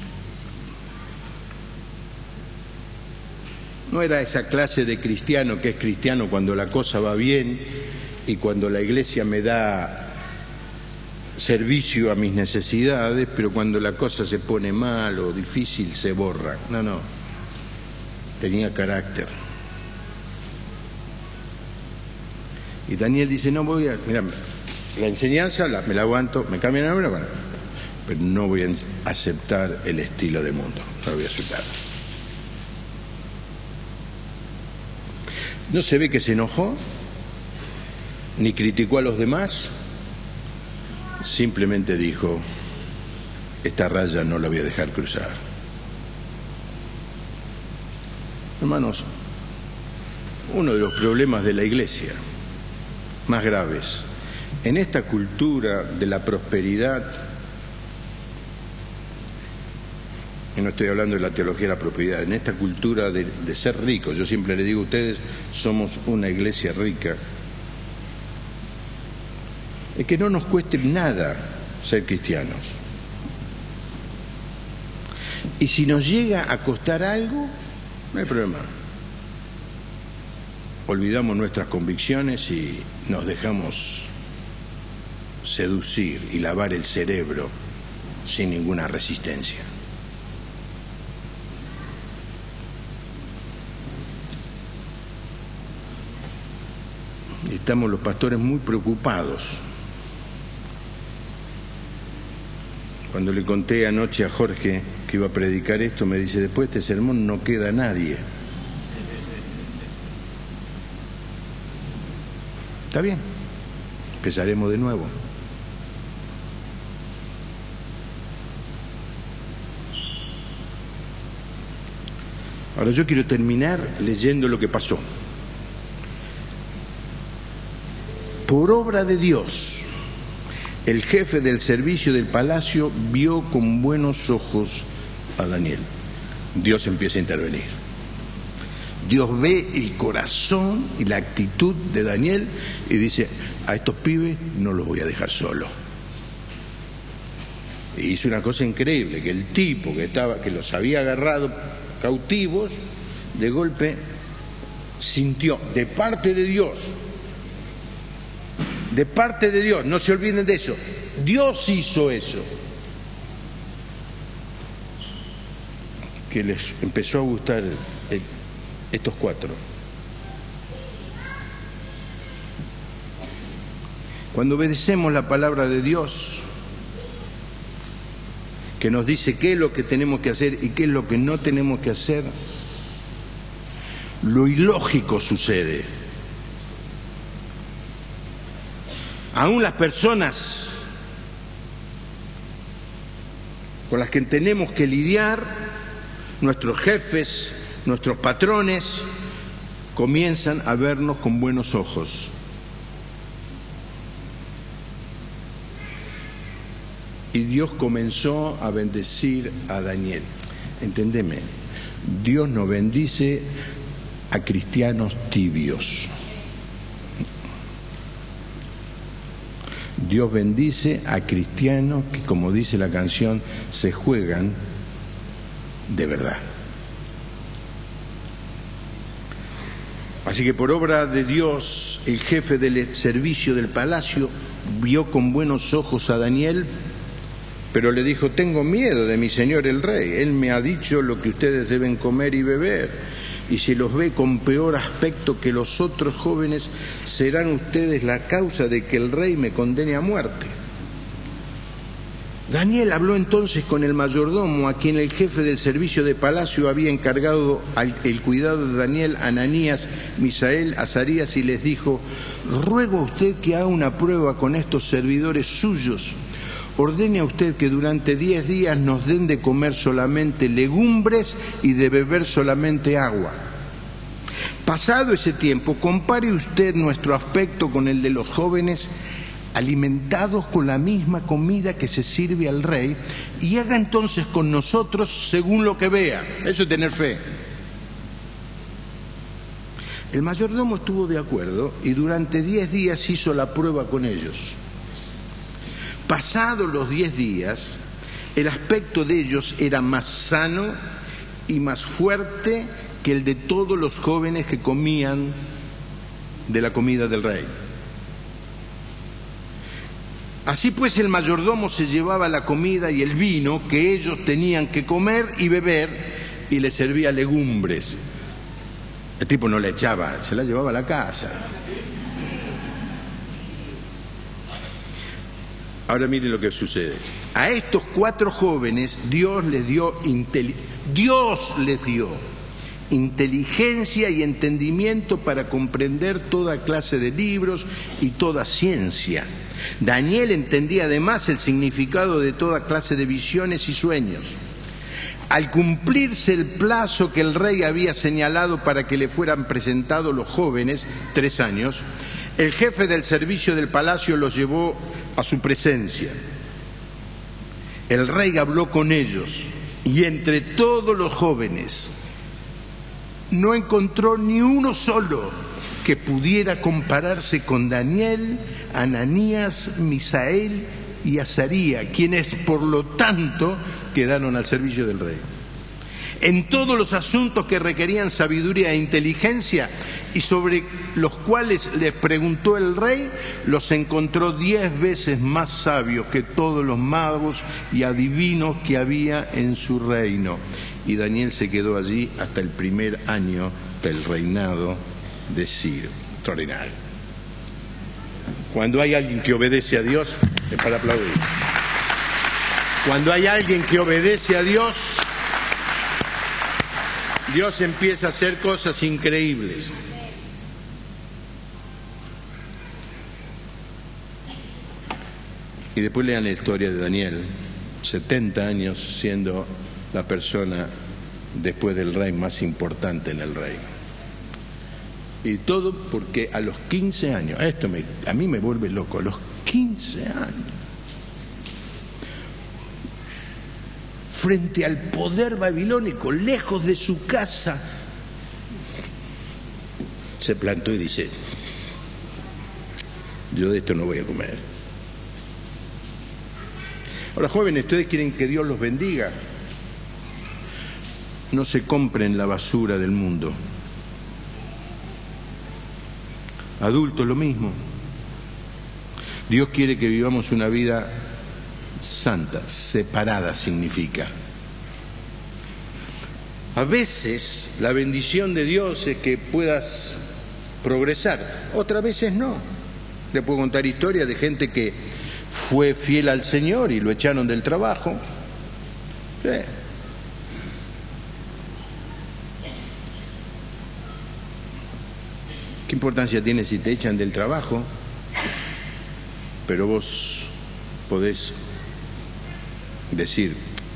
No era esa clase de cristiano que es cristiano cuando la cosa va bien y cuando la iglesia me da servicio a mis necesidades, pero cuando la cosa se pone mal o difícil se borra. No, no. Tenía carácter. Y Daniel dice, no voy a... Mira, la enseñanza la, me la aguanto, me cambian la hora, bueno, pero no voy a aceptar el estilo del mundo, no lo voy a aceptar. No se ve que se enojó, ni criticó a los demás, simplemente dijo, esta raya no la voy a dejar cruzar. Hermanos, uno de los problemas de la iglesia más graves en esta cultura de la prosperidad, y no estoy hablando de la teología de la prosperidad, en esta cultura de, de ser ricos, yo siempre le digo a ustedes, somos una iglesia rica, es que no nos cueste nada ser cristianos. Y si nos llega a costar algo, no hay problema. Olvidamos nuestras convicciones y nos dejamos seducir y lavar el cerebro sin ninguna resistencia. Y estamos los pastores muy preocupados. Cuando le conté anoche a Jorge que iba a predicar esto, me dice, después de este sermón no queda nadie. Está bien, empezaremos de nuevo. Ahora yo quiero terminar leyendo lo que pasó. Por obra de Dios, el jefe del servicio del palacio vio con buenos ojos a Daniel. Dios empieza a intervenir. Dios ve el corazón y la actitud de Daniel y dice, a estos pibes no los voy a dejar solos. Y hizo una cosa increíble, que el tipo que estaba, que los había agarrado cautivos, de golpe sintió de parte de Dios, de parte de Dios, no se olviden de eso, Dios hizo eso, que les empezó a gustar el, el, estos cuatro. Cuando obedecemos la palabra de Dios, que nos dice qué es lo que tenemos que hacer y qué es lo que no tenemos que hacer, lo ilógico sucede. Aún las personas con las que tenemos que lidiar, nuestros jefes, nuestros patrones, comienzan a vernos con buenos ojos. Y Dios comenzó a bendecir a Daniel. Entendeme, Dios no bendice a cristianos tibios. Dios bendice a cristianos que, como dice la canción, se juegan de verdad. Así que por obra de Dios, el jefe del servicio del palacio vio con buenos ojos a Daniel, pero le dijo, tengo miedo de mi señor el rey. Él me ha dicho lo que ustedes deben comer y beber, y si los ve con peor aspecto que los otros jóvenes, serán ustedes la causa de que el rey me condene a muerte. Daniel habló entonces con el mayordomo, a quien el jefe del servicio de palacio había encargado el cuidado de Daniel, Ananías, Misael, Azarías, y les dijo, ruego a usted que haga una prueba con estos servidores suyos. Ordene a usted que durante diez días nos den de comer solamente legumbres y de beber solamente agua. Pasado ese tiempo, compare usted nuestro aspecto con el de los jóvenes alimentados con la misma comida que se sirve al rey, y haga entonces con nosotros según lo que vea. Eso es tener fe. El mayordomo estuvo de acuerdo y durante diez días hizo la prueba con ellos. Pasados los diez días, el aspecto de ellos era más sano y más fuerte que el de todos los jóvenes que comían de la comida del rey. Así pues, el mayordomo se llevaba la comida y el vino que ellos tenían que comer y beber y les servía legumbres. El tipo no le echaba, se la llevaba a la casa. Ahora miren lo que sucede. A estos cuatro jóvenes Dios les dio inteli- Dios les dio inteligencia y entendimiento para comprender toda clase de libros y toda ciencia. Daniel entendía además el significado de toda clase de visiones y sueños. Al cumplirse el plazo que el rey había señalado para que le fueran presentados los jóvenes, tres años, el jefe del servicio del palacio los llevó a su presencia. El rey habló con ellos y entre todos los jóvenes no encontró ni uno solo que pudiera compararse con Daniel, Ananías, Misael y Azaría, quienes por lo tanto quedaron al servicio del rey. En todos los asuntos que requerían sabiduría e inteligencia y sobre los cuales les preguntó el rey, los encontró diez veces más sabios que todos los magos y adivinos que había en su reino. Y Daniel se quedó allí hasta el primer año del reinado de Ciro. Extraordinario. Cuando hay alguien que obedece a Dios, es para aplaudir. Cuando hay alguien que obedece a Dios, Dios empieza a hacer cosas increíbles. Y después lean la historia de Daniel, setenta años siendo la persona después del rey más importante en el reino. Y todo porque a los quince años, esto me, a mí me vuelve loco, a los quince años, frente al poder babilónico, lejos de su casa, se plantó y dice: yo de esto no voy a comer. Ahora, jóvenes, ustedes quieren que Dios los bendiga, no se compren la basura del mundo. Adultos, lo mismo. Dios quiere que vivamos una vida santa, separada significa. A veces la bendición de Dios es que puedas progresar, otras veces no. Le puedo contar historias de gente que fue fiel al Señor y lo echaron del trabajo. Sí. ¿Qué importancia tiene si te echan del trabajo? Pero vos podés decir: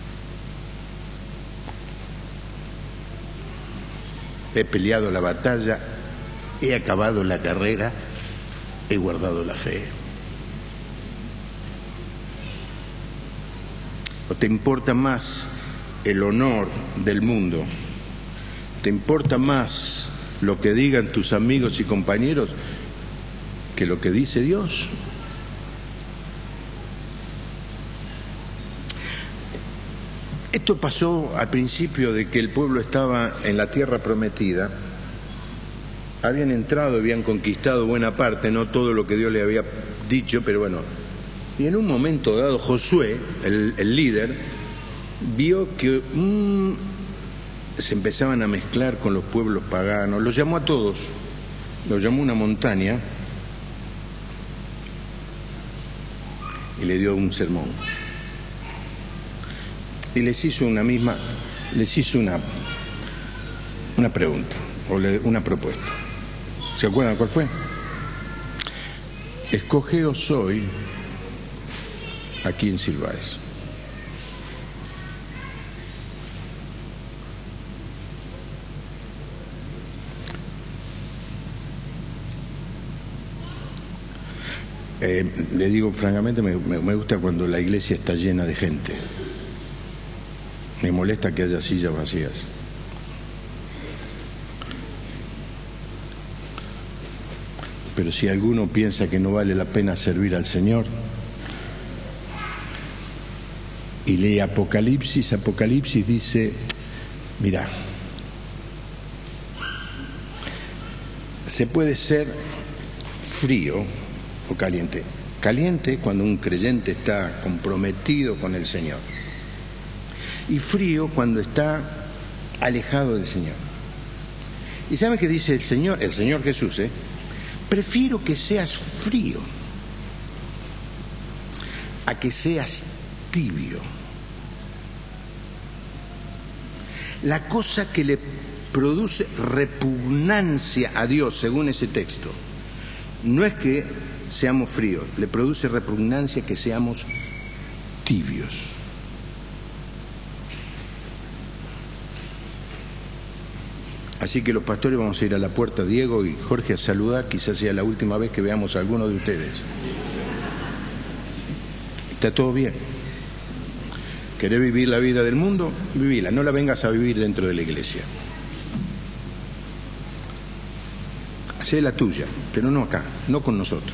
he peleado la batalla, he acabado la carrera, he guardado la fe. ¿O te importa más el honor del mundo? ¿Te importa más lo que digan tus amigos y compañeros que lo que dice Dios? Esto pasó al principio de que el pueblo estaba en la tierra prometida. Habían entrado, habían conquistado buena parte, no todo lo que Dios le había dicho, pero bueno. Y en un momento dado, Josué, el, el líder, vio que mmm, se empezaban a mezclar con los pueblos paganos. Los llamó a todos, los llamó a una montaña y le dio un sermón. Y les hizo una misma, les hizo una, una pregunta, o le, una propuesta. ¿Se acuerdan cuál fue? Escogeos hoy a quién sirváis. Eh, le digo francamente, me, me, me gusta cuando la iglesia está llena de gente. Me molesta que haya sillas vacías. pero si alguno piensa que no vale la pena servir al Señor y lee Apocalipsis, Apocalipsis dice, mira, se puede ser frío o caliente. Caliente cuando un creyente está comprometido con el Señor, y frío cuando está alejado del Señor. ¿Y sabe qué dice el Señor? El Señor Jesús, ¿eh? Prefiero que seas frío a que seas tibio. La cosa que le produce repugnancia a Dios, según ese texto, no es que seamos fríos, le produce repugnancia que seamos tibios. Así que los pastores vamos a ir a la puerta, Diego y Jorge, a saludar, quizás sea la última vez que veamos a alguno de ustedes. ¿Está todo bien? ¿Querés vivir la vida del mundo? Vivila, no la vengas a vivir dentro de la iglesia. Hacé la tuya, pero no acá, no con nosotros.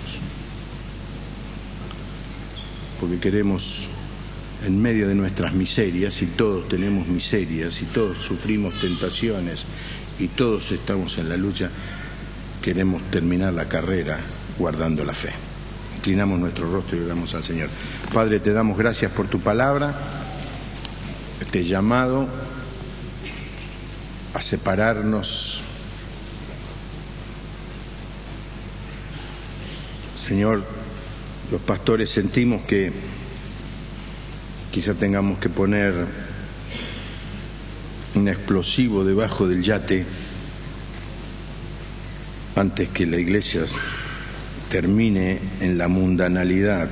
Porque queremos, en medio de nuestras miserias, y todos tenemos miserias, y todos sufrimos tentaciones, y todos estamos en la lucha, queremos terminar la carrera guardando la fe. Inclinamos nuestro rostro y oramos al Señor. Padre, te damos gracias por tu palabra, este llamado a separarnos. Señor, los pastores sentimos que quizá tengamos que poner un explosivo debajo del yate antes que la iglesia termine en la mundanalidad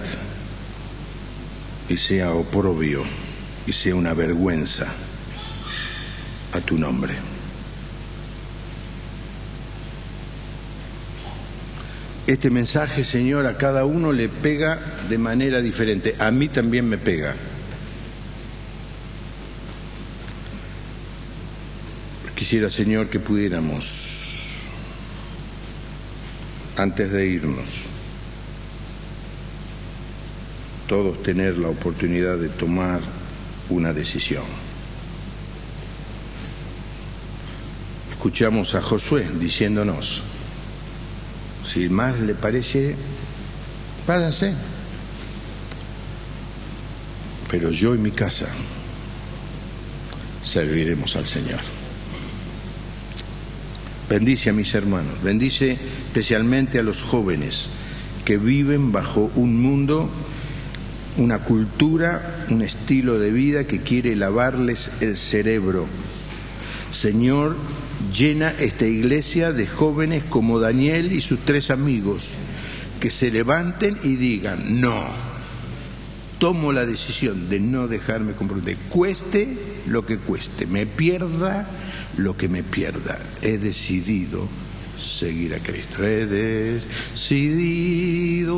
y sea oprobio y sea una vergüenza a tu nombre. Este mensaje, Señor, a cada uno le pega de manera diferente. A mí también me pega. Quisiera, Señor, que pudiéramos, antes de irnos, todos tener la oportunidad de tomar una decisión. Escuchamos a Josué diciéndonos, si más le parece, váyanse. Pero yo y mi casa serviremos al Señor. Bendice a mis hermanos, bendice especialmente a los jóvenes que viven bajo un mundo, una cultura, un estilo de vida que quiere lavarles el cerebro. Señor, llena esta iglesia de jóvenes como Daniel y sus tres amigos, que se levanten y digan, no, tomo la decisión de no dejarme comprometer, cueste lo que cueste, me pierda lo que me pierda, he decidido seguir a Cristo, he decidido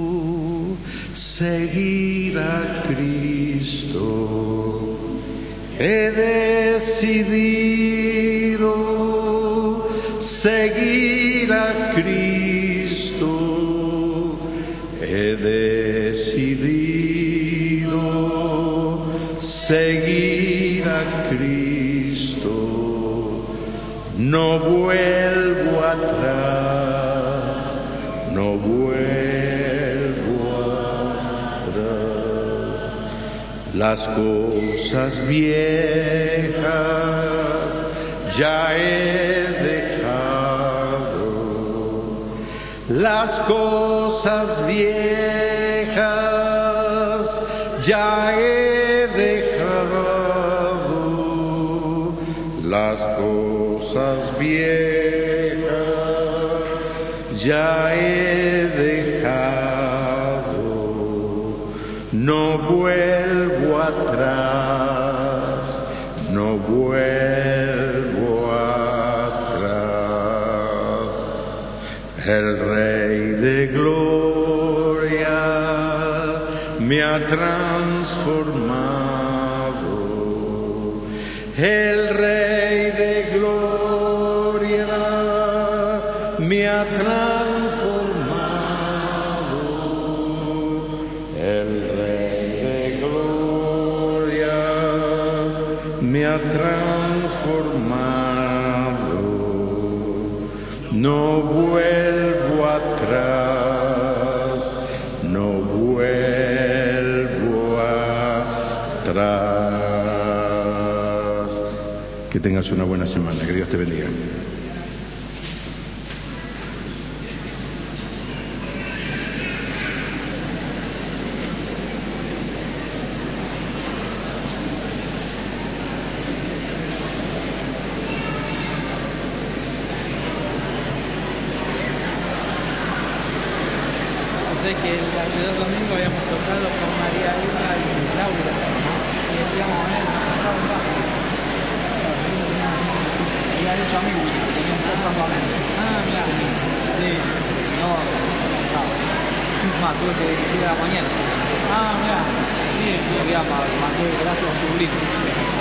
seguir a Cristo, he decidido seguir a Cristo, he decidido seguir a Cristo, no vuelvo atrás, no vuelvo atrás. Las cosas viejas ya he dejado, las cosas viejas ya he dejado, las cosas viejas ya he dejado, no vuelvo atrás, no vuelvo atrás. El Rey de Gloria me ha transformado, el Rey de Gloria me ha transformado, me ha transformado, no vuelvo atrás, no vuelvo atrás. Que tengas una buena semana, que Dios te bendiga. Que hace dos domingos habíamos tocado con María Irma y Laura y decíamos, a ver, nos un bajo. Había hecho amigos, tenía un campamento. Ah, mira. Sí, si no, no. Más, tuve que ir a la mañana. Ah, mira. Sí, sí, había más, más gracias a su libro.